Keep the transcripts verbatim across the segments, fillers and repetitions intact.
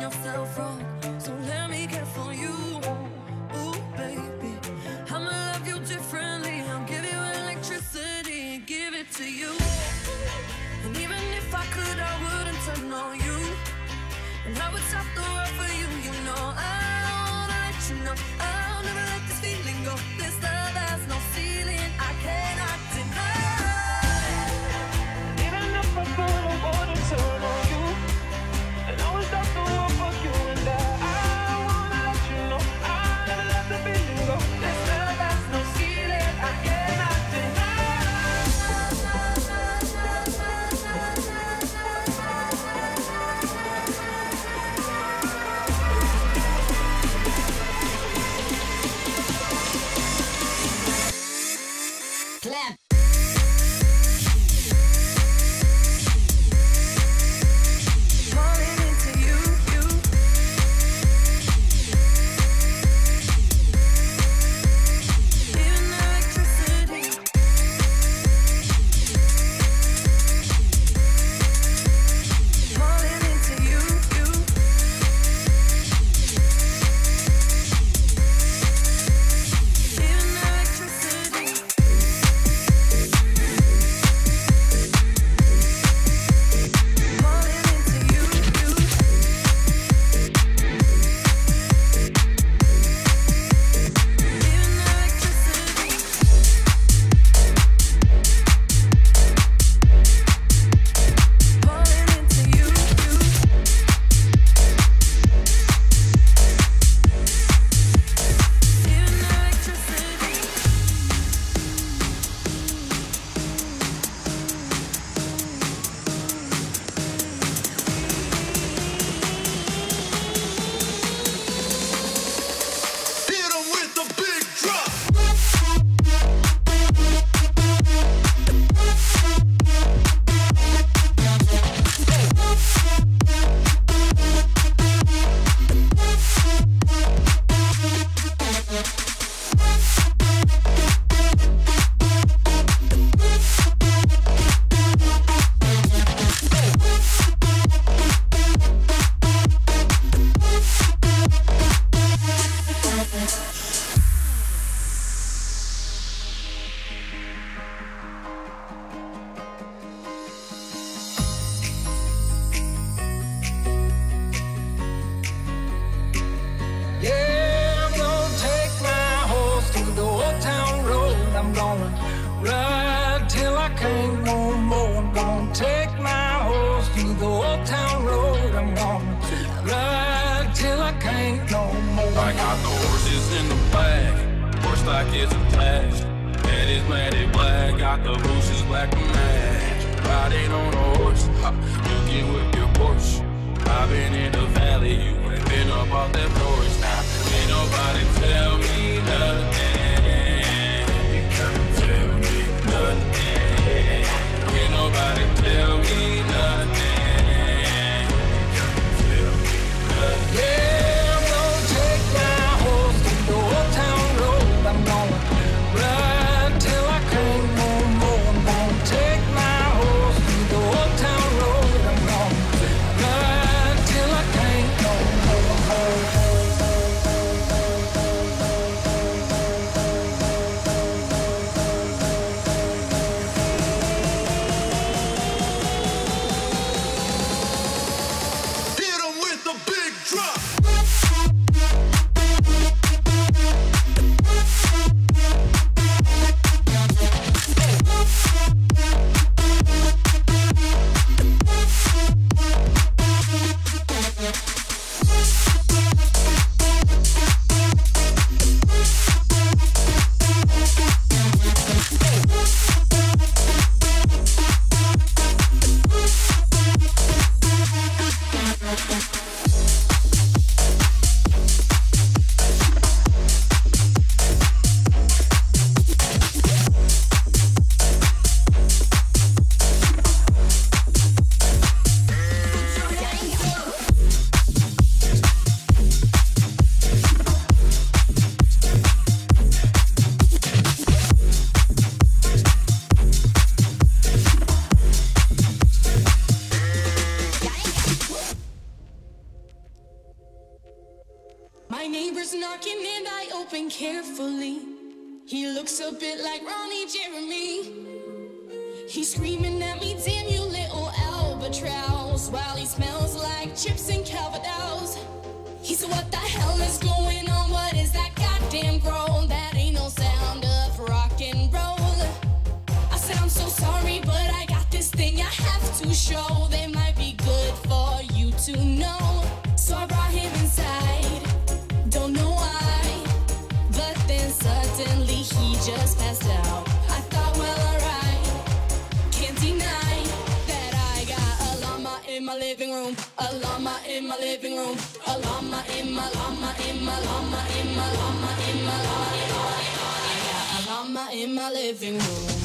yourself wrong, so let me care for you. Ooh, baby, I'ma love you differently. I'll give you electricity and give it to you. And even if I could, I wouldn't turn on you. And I would stop the world for you, you know. I wanna let you know I'll never let this feeling go. This love has no ceiling, I cannot deny. Even if I could, I wouldn't turn on you. And I would stop the world for you. And I, I wanna let you know I'll never let the feeling go. This love has no ceiling, I cannot deny. Clap. Falling into you, you. Even electricity. Falling into you, you. Even electricity. Falling into you, you. Even electricity. Falling into you, you. Even electricity. Hit 'em with the big drop. Yeah, I'm gonna take my horse to the old town road. I'm gonna ride till I can't no more. I'm gonna take my horse to the old town road. I'm gonna ride till I can't no more. I got the horses in the back, horse stock is attached. Head is matted black, got the bushes black to match. Riding on a horse, ha, you can whip your Porsche. I've been in the valley, you ain't been up off that porch. Now, ain't nobody tell me nothing. You can't tell me nothing. Ain't nobody tell me nothing. You can't tell me nothing. Yeah, I'm gonna take my horse to the old town road. I'm gonna ride till I can't no more. I'm gonna take my horse to the old town road. I'm gonna ride till I can't no more. my neighbor's knocking and I open carefully. He looks a bit like Ronnie Jeremy. He's screaming at me, damn you little albatross, while he smells like chips and Calvados. He said, what the hell is going on? What is that goddamn groan? That ain't no sound of rock and roll. I said, I'm so sorry, but I got this thing I have to show. That might be good for you to know. So I brought him inside, don't know why, but then suddenly he just passed out. I thought, well, alright, can't deny that I got a llama in my living room, a llama in my living room, a llama in my llama in my llama in my llama in my llama. I got a llama in my living room.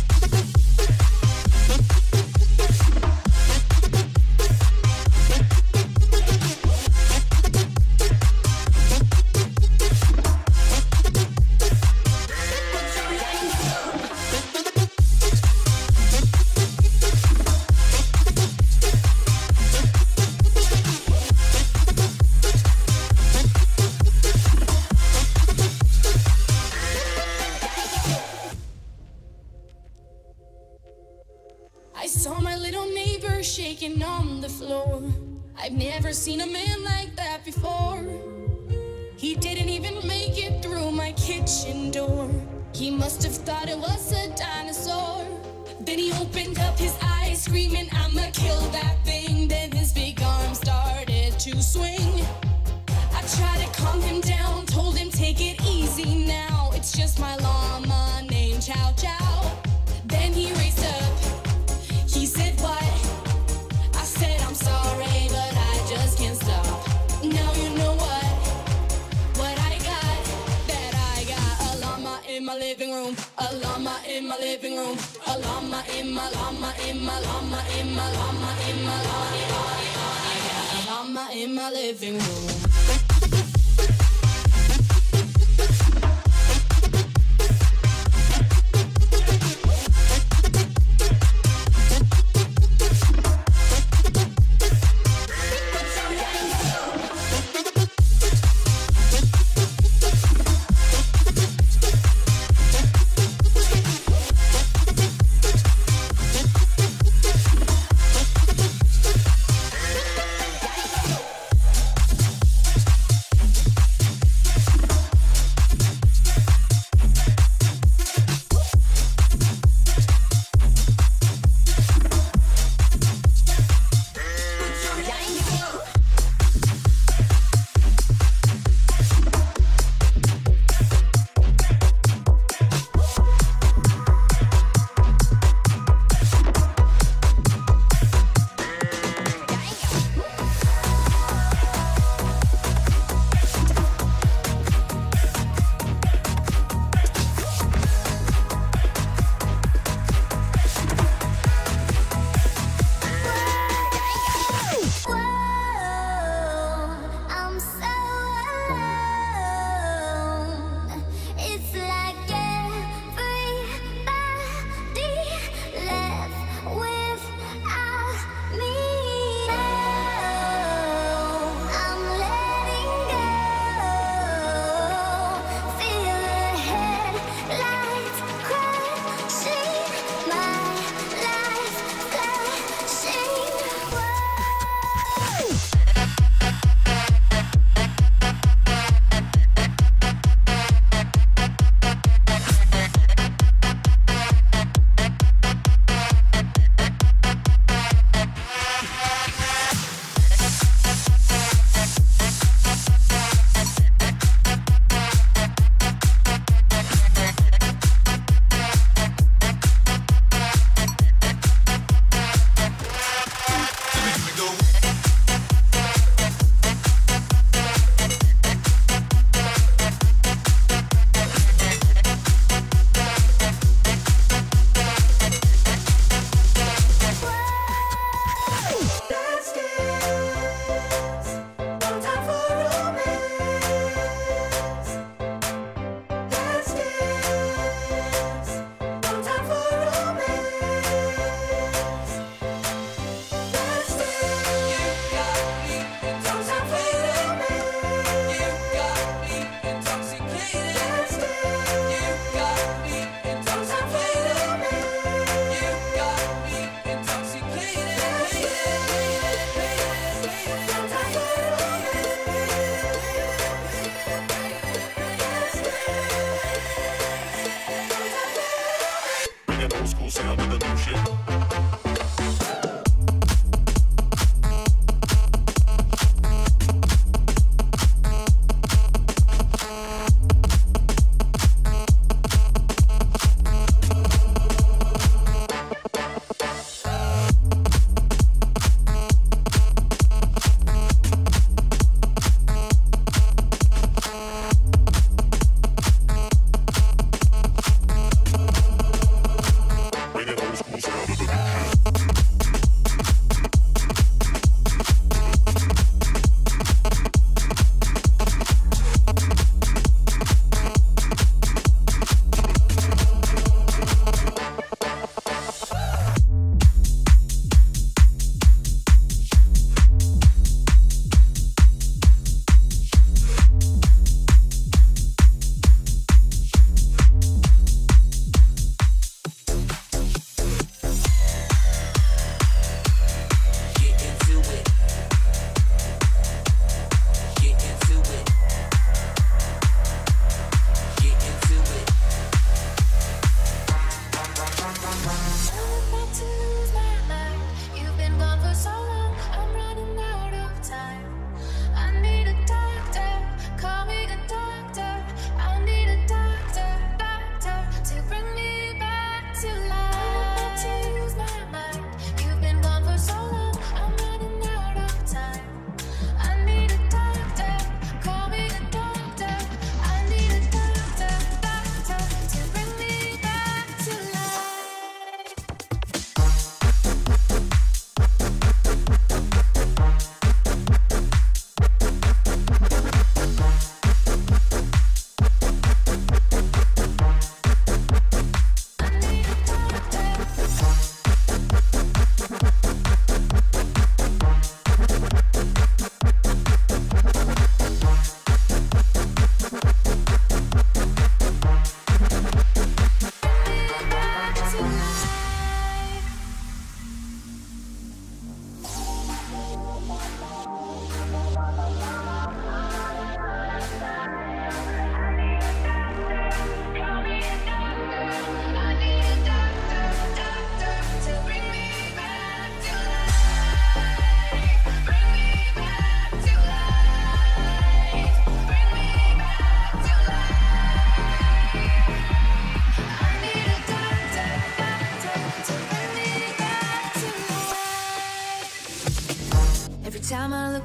I saw my little neighbor shaking on the floor. I've never seen a man like that before. He didn't even make it through my kitchen door. He must have thought it was a dinosaur. Then he opened up his eyes, screaming, I'ma kill that thing. Then his big arm started to swing. I tried to calm him down, told him take it easy now. It's just my llama named Chow Chow. Then he raised up. He said what? I said I'm sorry, but I just can't stop. Now you know what? What I got? That I got a llama in my living room, a llama in my living room, a llama in my llama in my llama in my llama in my llama. I got a llama in my living room.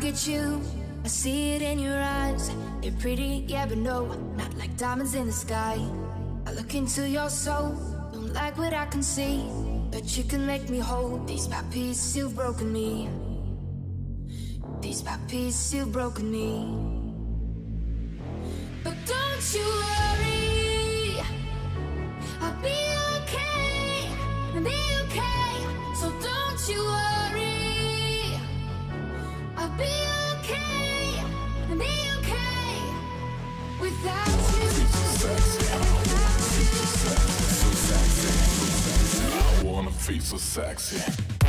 at you, I see it in your eyes. You're pretty, yeah, but no, not like diamonds in the sky. I look into your soul, don't like what I can see, but you can make me whole. These puppies, you've broken me. These puppies, you've broken me. But don't you worry, I'll be okay, I'll be okay. So don't you worry, I'll be okay, I'll be okay without you. I wanna feel so sexy.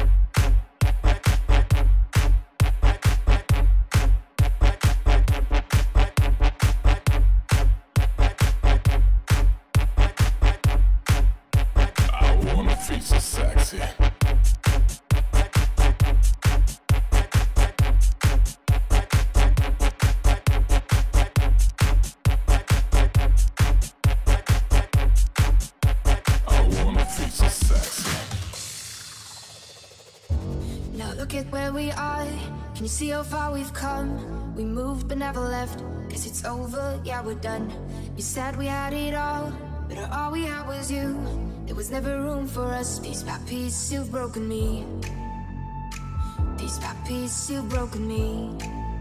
Can you see how far we've come? We moved but never left, cause it's over, yeah, we're done. You said we had it all, but all we had was you. There was never room for us. These puppies, you've broken me. These puppies, you've broken me.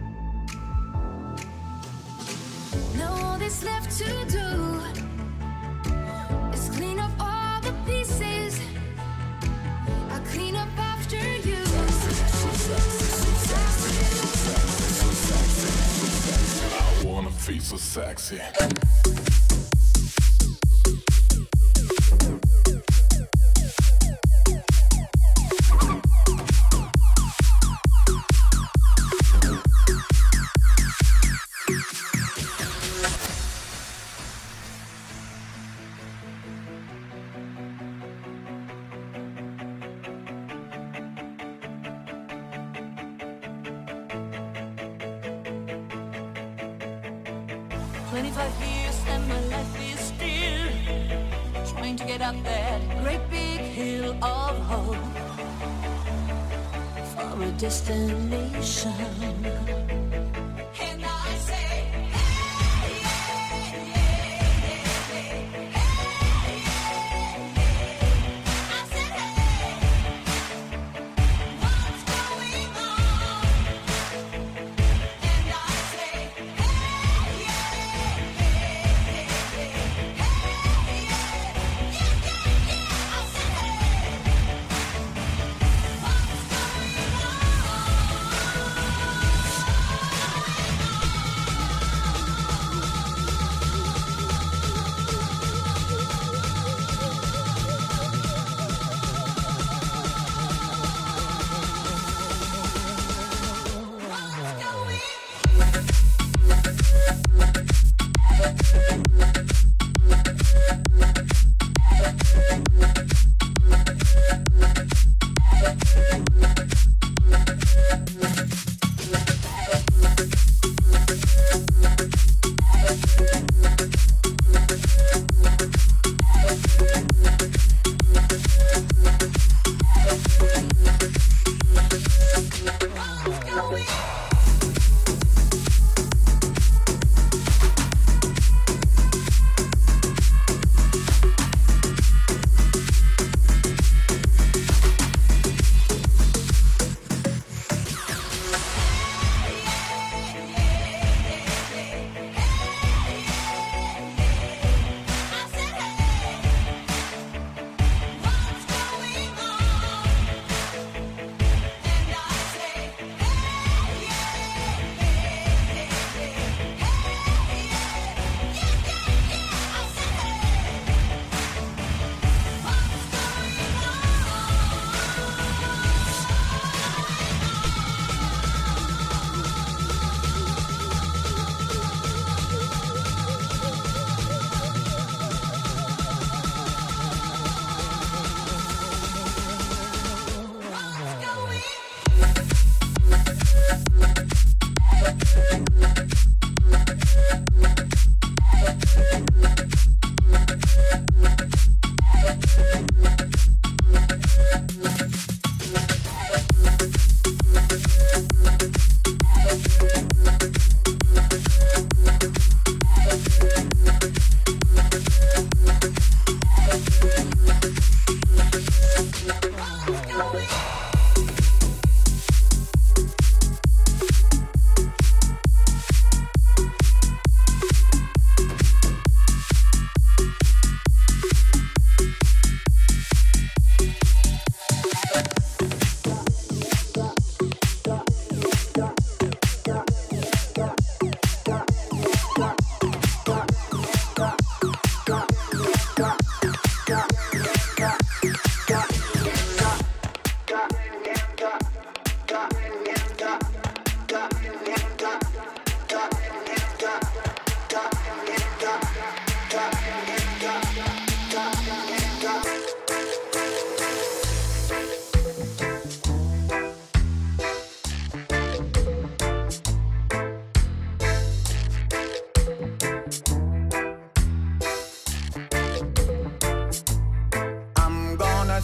Now all that's left to do is clean up all the pieces. I clean up after you. I wanna feel so sexy. twenty-five years and my life is still trying to get up that great big hill of hope for a destination. And I say, hey, yeah, yeah, yeah, yeah, hey, yeah, yeah. I said, hey, what's going on? And I say, hey, yeah.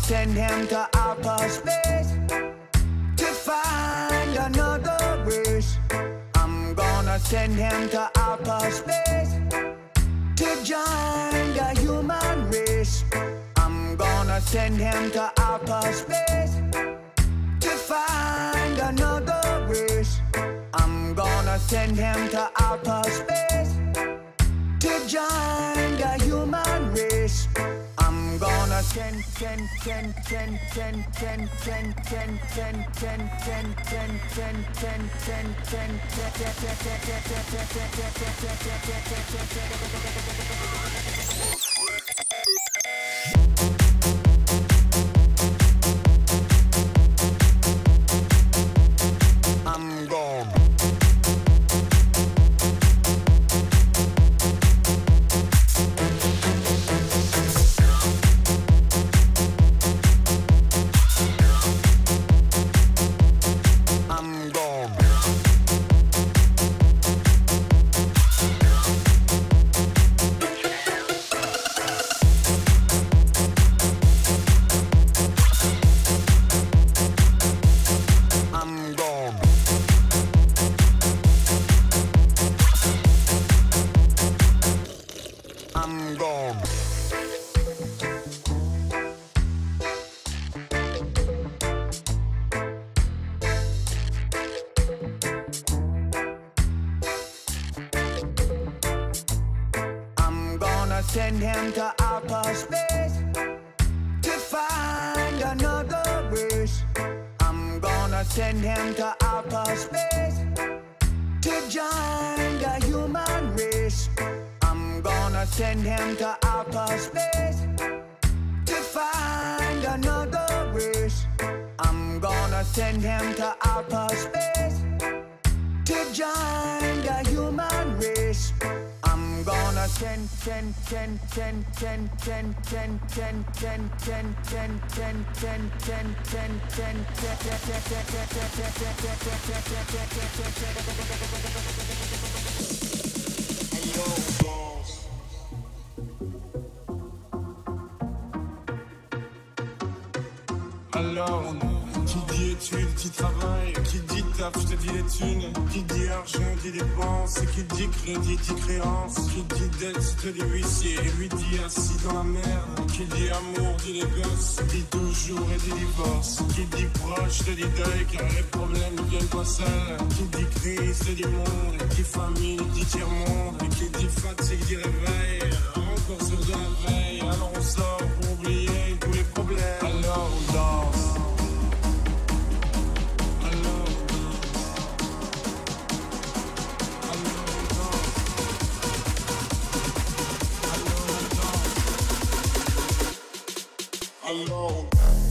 send him to outer space to find another race. I'm gonna send him to outer space to join the human race. I'm gonna send him to outer space to find another race. I'm gonna send him to outer space to join the human race. I'm gonna send, send, send, send, send, send, send, send, send, send, send, send, send, send, send, I'm gone. Send him to outer space to find another race. I'm gonna send him to outer space to join the human race. I'm gonna send him to outer space to find another race. I'm gonna send him to outer space to join the human race. I'm gonna send, send, send, send, send, send, send, send, send, send, send, send, send, send, send, Alors, qui dit études, qui travaille, qui dit taf, je te dis les thunes. Qui dit argent, dit dépenses, qui dit crédit, dit créance. Qui dit dette, je te dis huissier, lui dit assis dans la merde. Qui dit amour, dit les gosses, dit toujours et dit divorce. Qui dit proche, te dit deuil, car les problèmes ne viennent pas seuls. Qui dit crise, te dit monde, qui dit famille, dit tiers-monde. Qui dit fatigue, dit réveil, encore sur de la veille. Alors on sort pour oublier tous les problèmes. Alors on danse. Alone.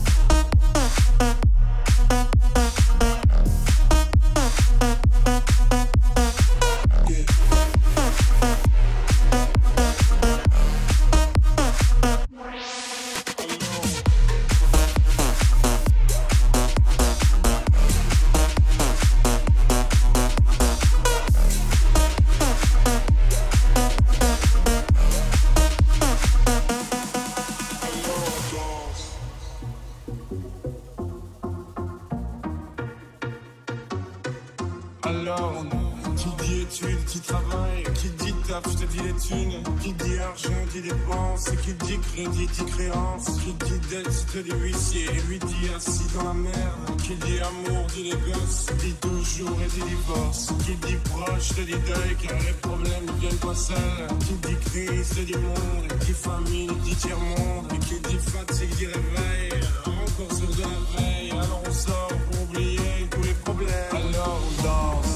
Alors, qui dit études, qui travaille, qui dit taf, je te dis les thunes. Qui dit argent, dit dépenses, qui dit crédit, dit créance. Qui dit dette, je te dis huissier, lui dit assis dans la merde. Qui dit amour, dit les gosses, dit toujours et dit divorce. Qui dit proche, te dit deuil, car les problèmes ne viennent pas seuls. Qui dit crise, te dit monde, qui dit famille, dit tiers-monde. Qui dit fatigue, dit réveil, encore sur de la veille. Alors on sort pour oublier tous les problèmes. Alors on danse.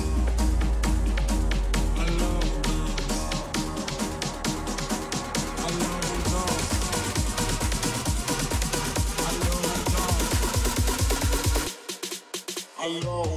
Alone.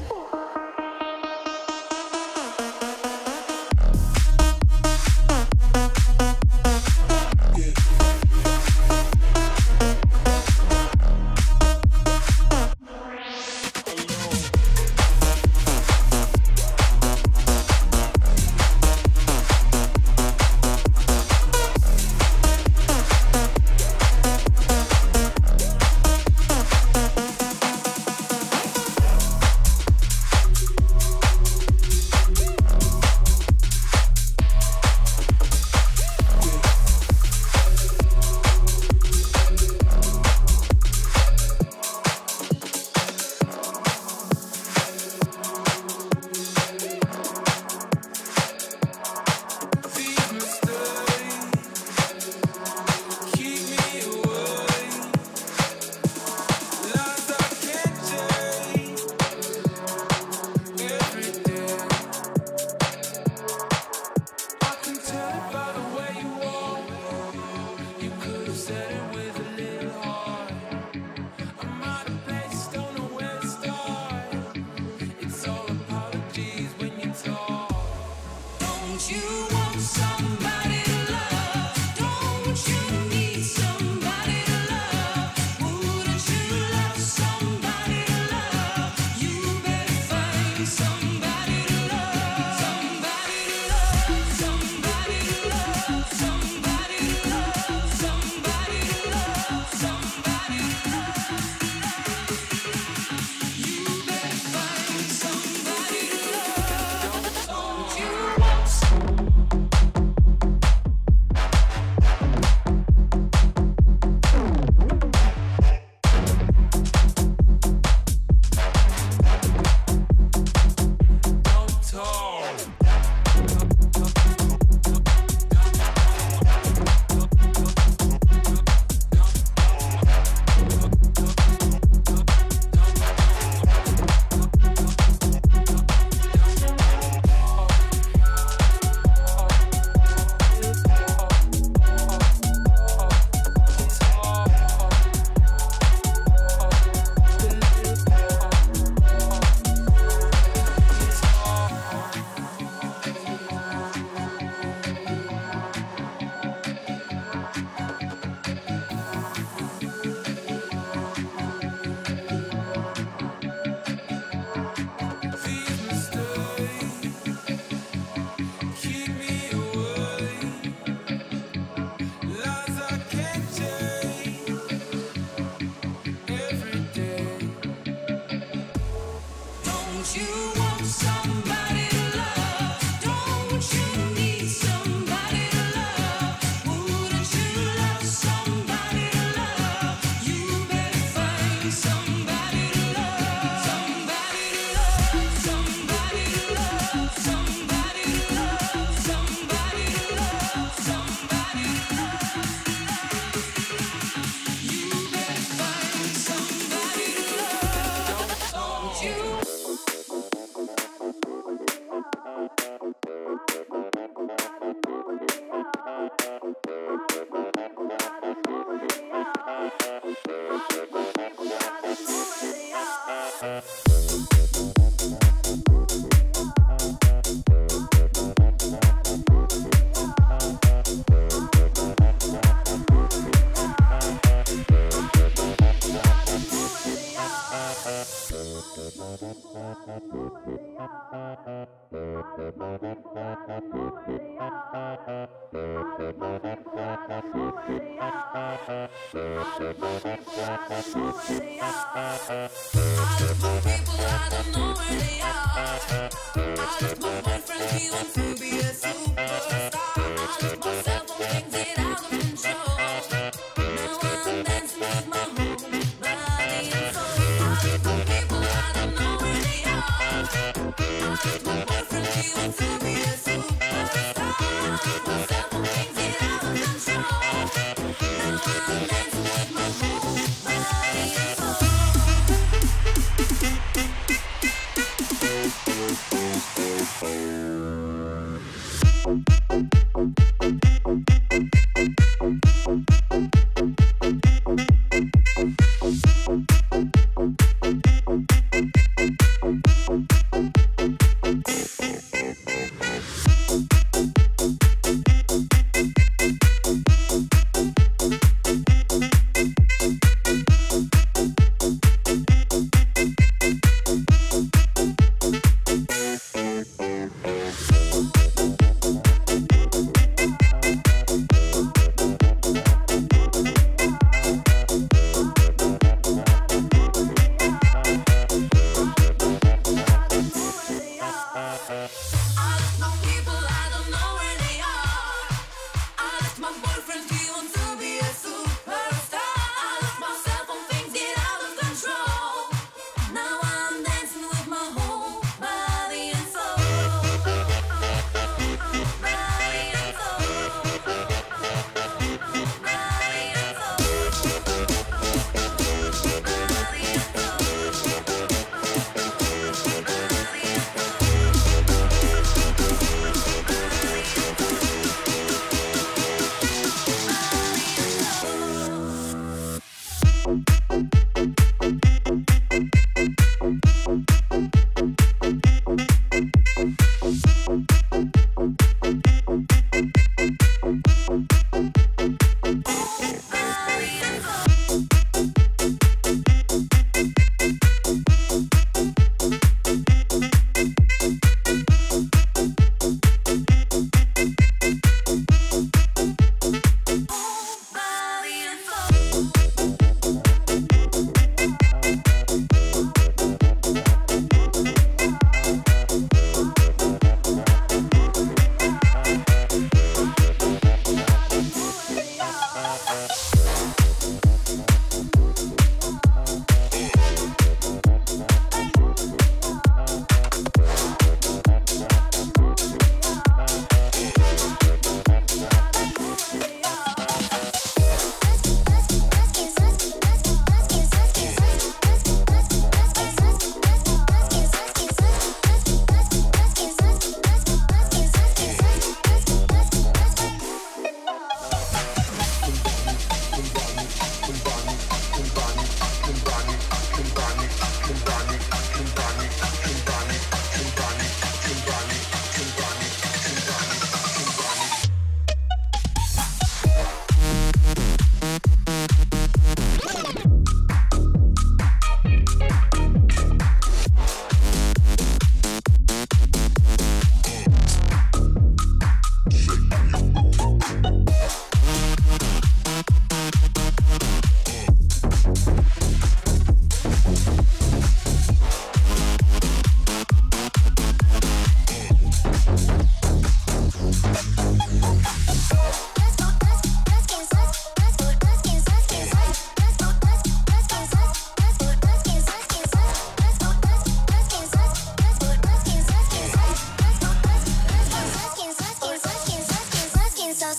We'll be right back.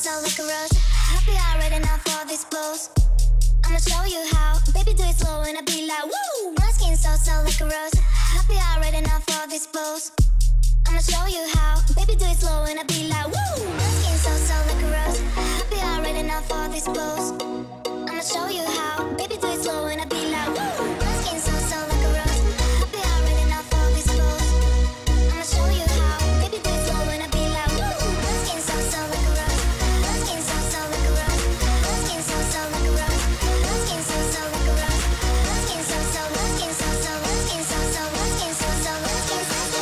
so like a rose. Happy already now for these blows. I'ma show you how. Baby, do it slow and I be like, woo. My skin so so like a rose. Happy already now for these blows. I'ma show you how. Baby, do it slow and I be like, woo. My skin so so like a rose. Happy already now for these blows. I'ma show you how. Baby, do it slow and I be like, woo. My skin so so like a rose. Happy already now for these blows. I'ma show you how. Baby, do it slow and I be like, woo. My skin so so like a rose. My skin so so like a rose. My skin so so like a rose. My skin so so like a rose. My skin so so. My skin so so. My skin so so. My skin so so. My skin so so.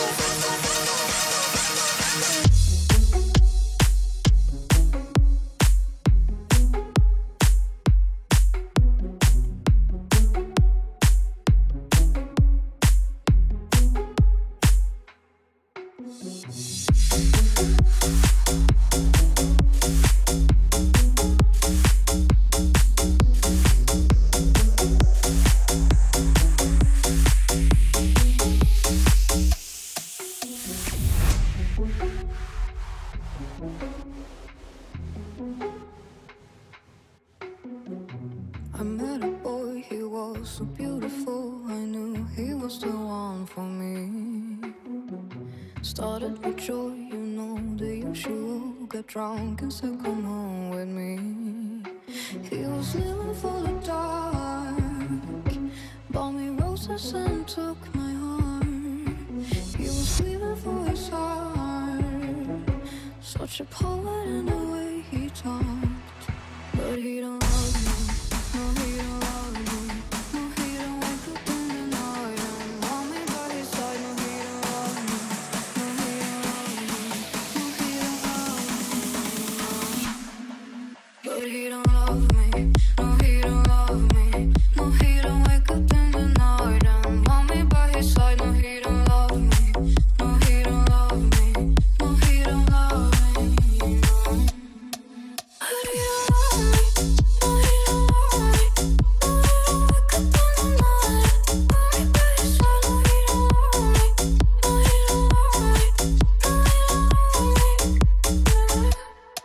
I met a boy, he was so beautiful. I knew he was the one for me. Started with joy, you know the usual. Got drunk and said come home with me. He was living for the dark, bought me roses and took my heart. He was living for his heart, such a poet in the way he talked. But he don't love me. No, he don't love me. No, he don't wake up in the night and want me by his side. No, he don't love me. No, he don't love me. No, he don't love me. But he don't love me. No, he don't love me. No, he don't wake up in the night and want me by his side. No, he don't love me. No, he don't love me. No, he don't love me. No. But he don't love me. No, he don't love me. No, he don't wake up in the night and want me by his side. No, he don't love me. No, he don't love me. No, he don't love me.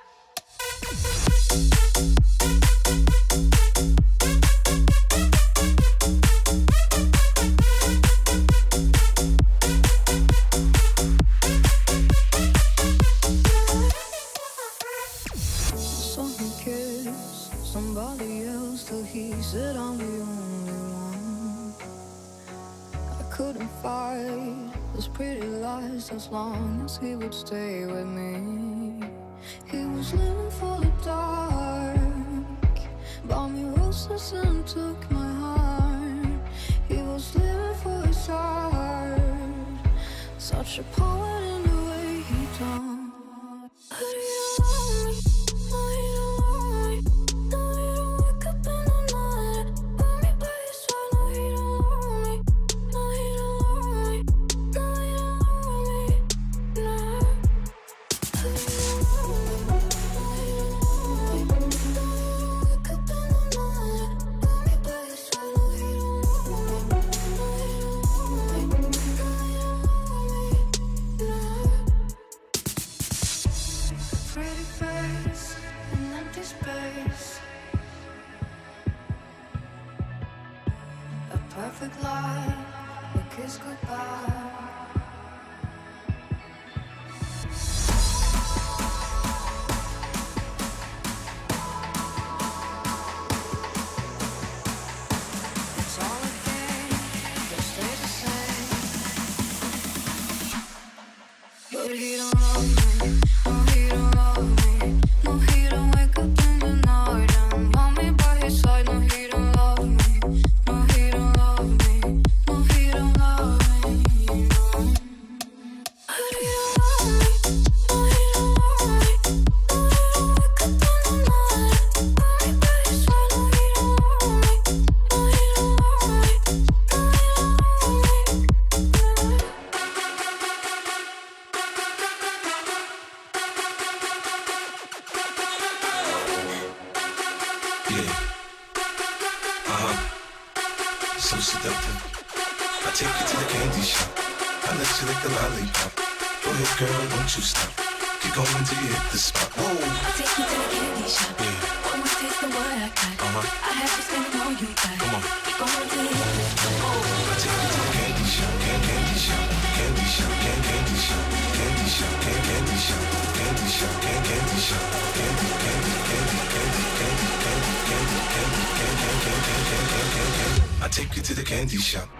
Saw him kiss somebody else till he said I'm the only one. I couldn't fight those pretty lies as long as he would stay with me. He was living for the dark, bought me roses and took my heart. He was living for his heart, such a poet in the way he talked. But he don't love me. No, he don't love me. No, he don't wake up in the night, want me by his side. No, he don't love me. No, he don't love me. No, he don't love me. No. But he don't love me. No, he don't love me. No, he don't wake up in the night, want me by his side. No, he don't love me. No, he don't love me. No, he don't love me. No. Pretty face, an empty space, a perfect lie, a kiss goodbye. It's all a game, just stay the same. But he don't love me. No, he don't love me. No, he don't wake up in the night and want me by his side. No, he don't love me. No, he don't love me. No, he don't love me. No. But he don't love me. No, he don't love me. No, he don't wake up in the night, want me by his side. No, he don't love me. No, he don't love me. No, he don't love me. Yeah. Uh-huh. So seductive. I take you to the candy shop. I let you lick the lollipop. Go ahead, girl, don't you stop. Keep going till you hit the spot. Whoa. I'll take you to the candy shop. Yeah. Almost taste the what I got. Uh-huh. I have to spend all you got. Come on. Keep going till you hit the spot. Whoa. I'll take you to the candy shop, can candy shop, candy shop, can candy shop, candy shop, can candy shop, candy shop, can candy shop, candy, candy, candy, candy, candy, candy, candy, candy, candy, candy, candy, candy, candy. I'll take you to the candy shop.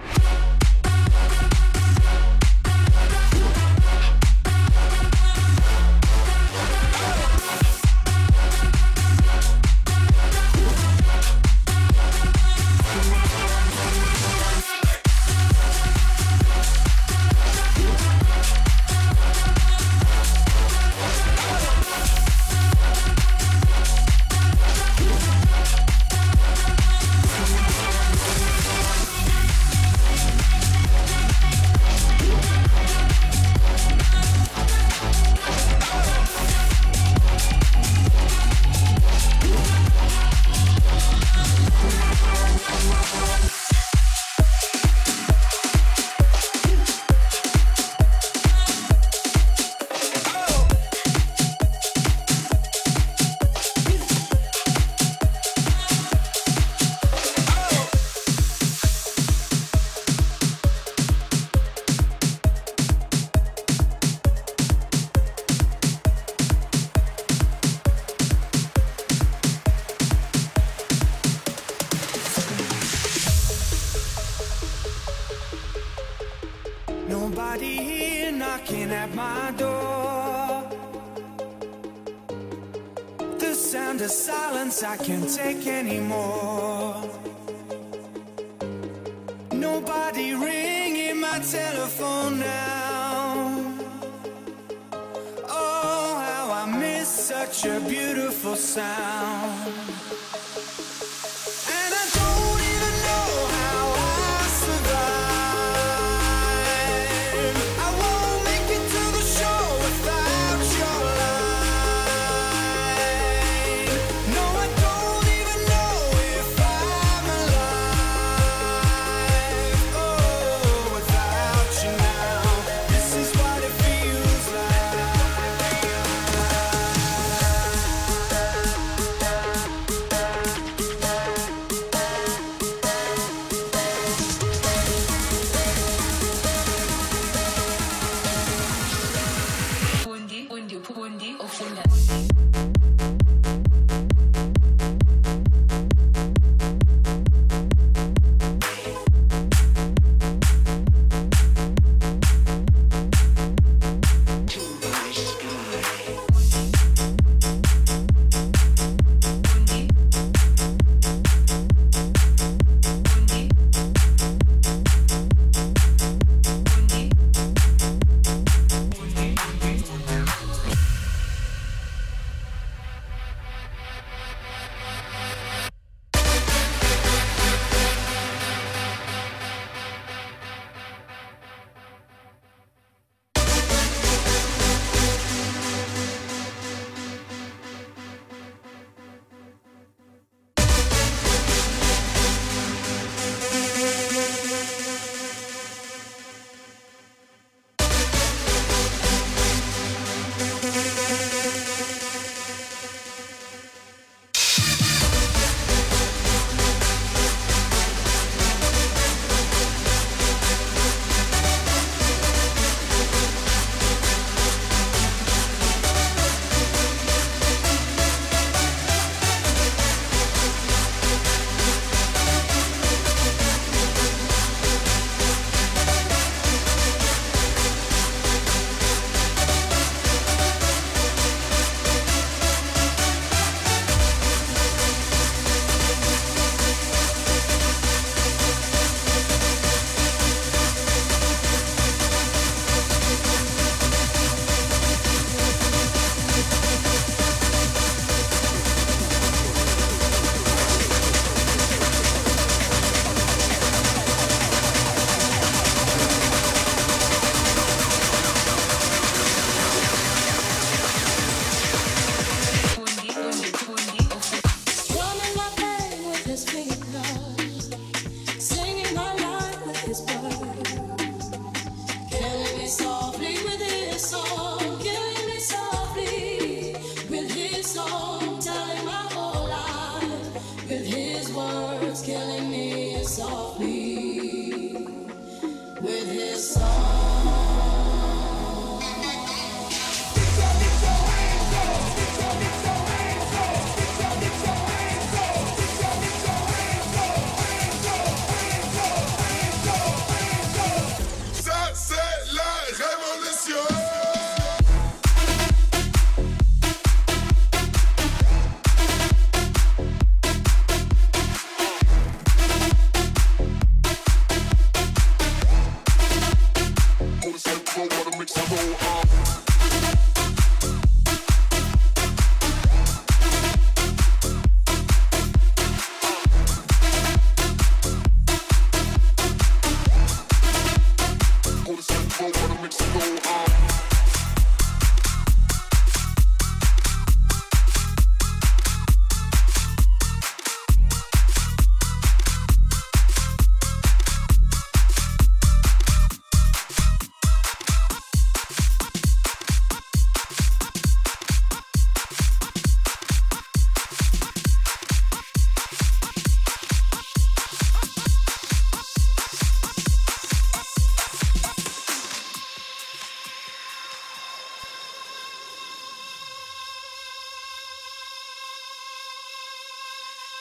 Nobody here knocking at my door. The sound of silence I can't take anymore. Nobody ringing my telephone now. Oh, how I miss such a beautiful sound. And I don't even know how I survive.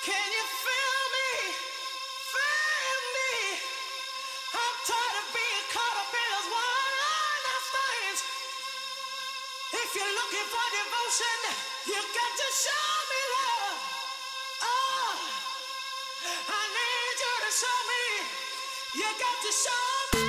Can you feel me? Feel me? I'm tired of being caught up in those one-night stands. If you're looking for devotion, you got to show me love. Oh, I need you to show me. You got to show me.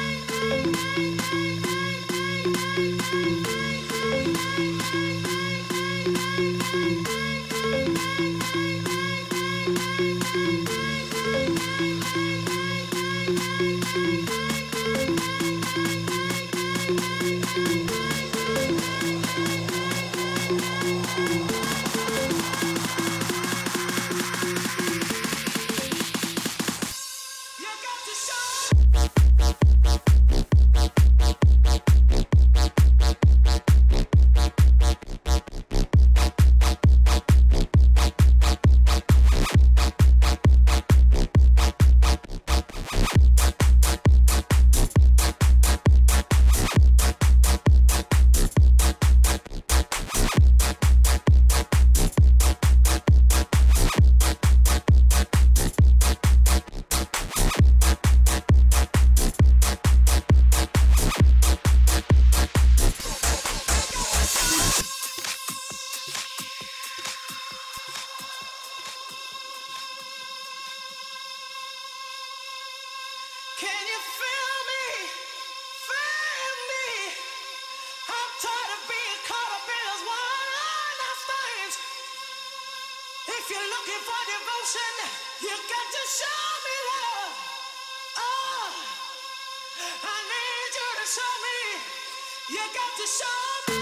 Can you feel me? Feel me? I'm tired of being caught up in those one-night stands. If you're looking for devotion, you got to show me love. Oh, I need you to show me. You got to show me.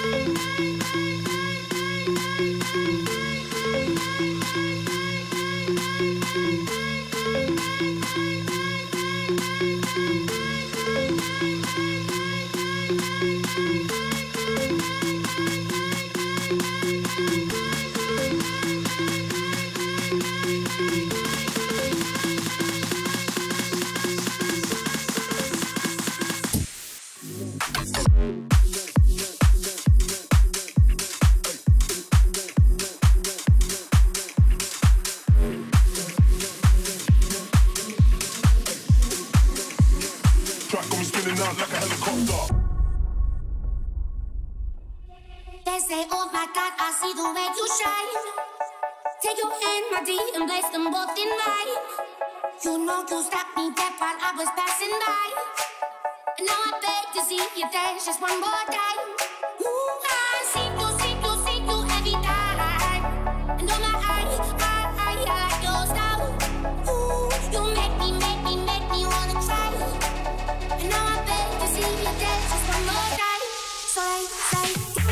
They say, oh my God, I see the way you shine. Take your hand, my dear, and place them both in mine. You know you stopped me dead while I was passing by. And now I beg to see you dance just one more time. Ooh, I see you, see you, see you every time. And oh my, I, I, I, I like your style. Ooh, you make me, make me, make me wanna try. And now I beg to see you dance just one more time. So I say,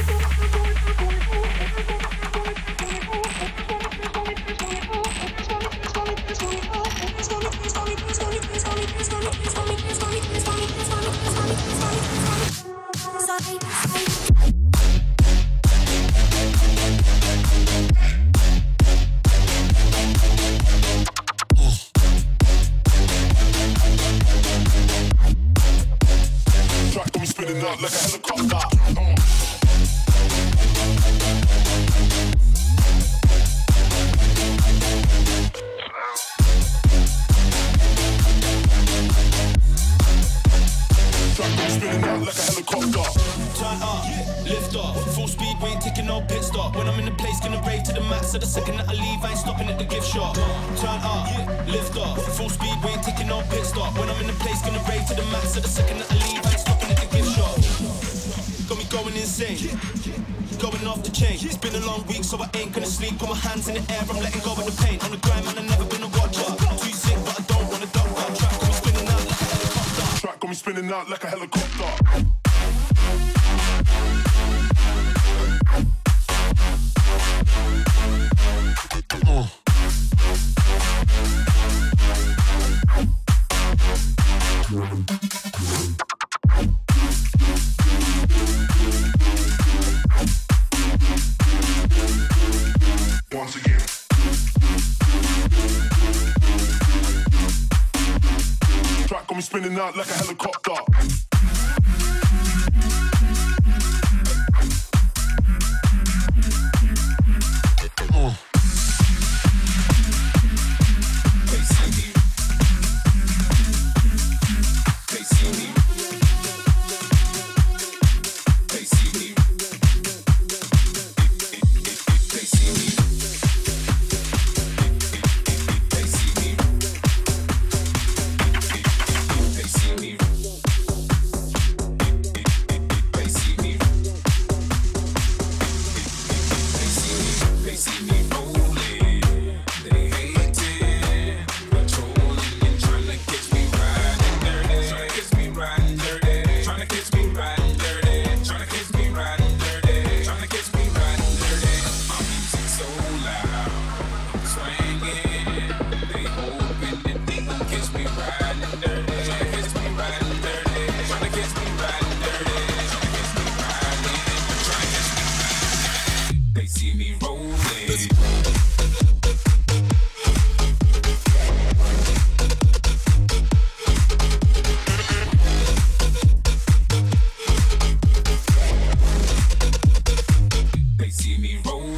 Track got me spinning out like a helicopter. Uh. Spinning out like a helicopter. Turn up, lift up, full speed, we ain't taking no pit stop. When I'm in the place, gonna rave to the max. So the second that I leave, I ain't stopping at the gift shop. Turn up, lift up, full speed, we ain't taking no pit stop. When I'm in the place, gonna rave to the max. So the second that I leave, I ain't stopping at the gift shop. Got me going insane, going off the chain. It's been a long week, so I ain't gonna sleep. Put my hands in the air, I'm letting go of the pain. On the grind, man, I've never been a watcher. Too sick, but I don't wanna duck down. Track got me spinning out like a helicopter. Track got me spinning out like a helicopter. Uh. Once again. Track got me spinning out like a helicopter. Uh. They see me rolling. They see me rolling.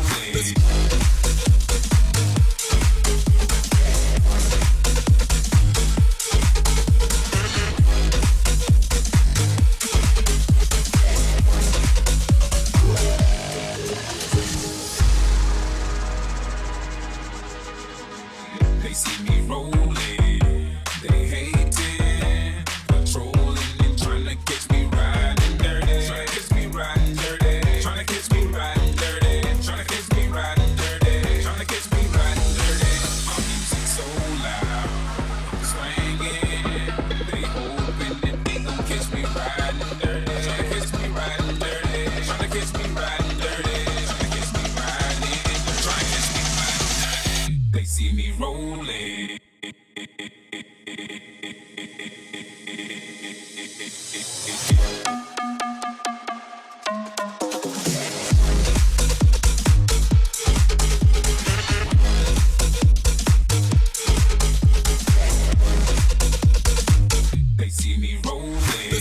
They see me rolling, they hating, patrolling and trying to catch me riding dirty, trying to catch me riding dirty, trying to catch me riding dirty, trying to catch me riding dirty, trying to catch me riding dirty. My music so loud, swinging, they hoping that they gon' catch me riding dirty, trying to catch me riding dirty, trying to catch me riding dirty, trying to catch me riding, trying to catch me riding dirty. They see me rolling. They see me rolling.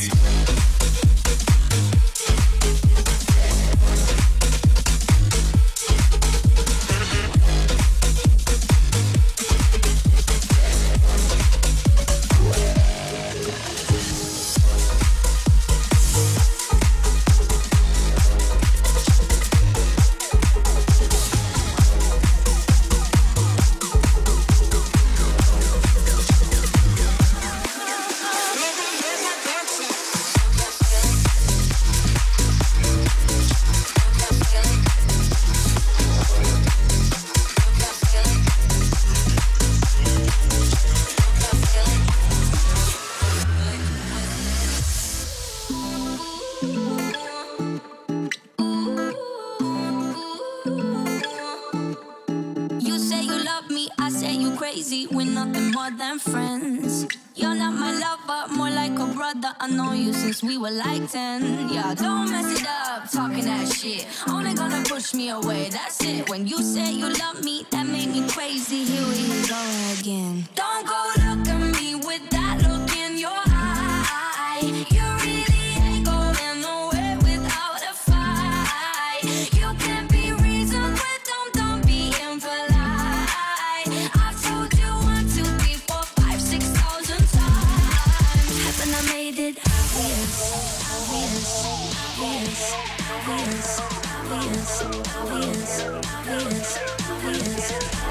You say you love me, I say you crazy. We're nothing more than friends. You're not my lover, more like a brother. I know you since we were like ten. Yeah, don't mess it up, talking that shit. Only gonna push me away, that's it. When you say you love me, that made me crazy. Here we go again. Don't go look at me with that look in your eye. You really ain't going nowhere without a fight. You can't be reasoned with, don't, don't be impolite. I've told you one, two, three, four, five, six thousand times. Haven't I made it obvious, obvious, obvious, obvious, obvious, obvious, obvious, obvious,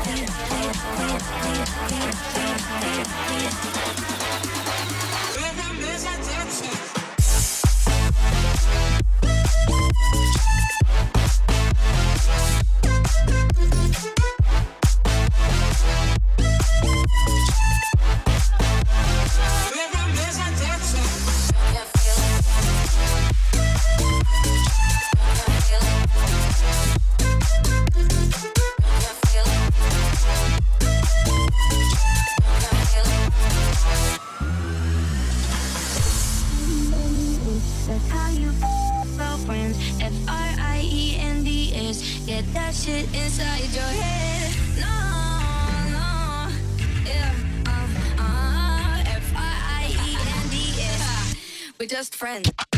That's how you f friends. F R I E N D S. Get that shit inside your head. No, no, yeah, uh, uh, F R I E N D S. We're just friends.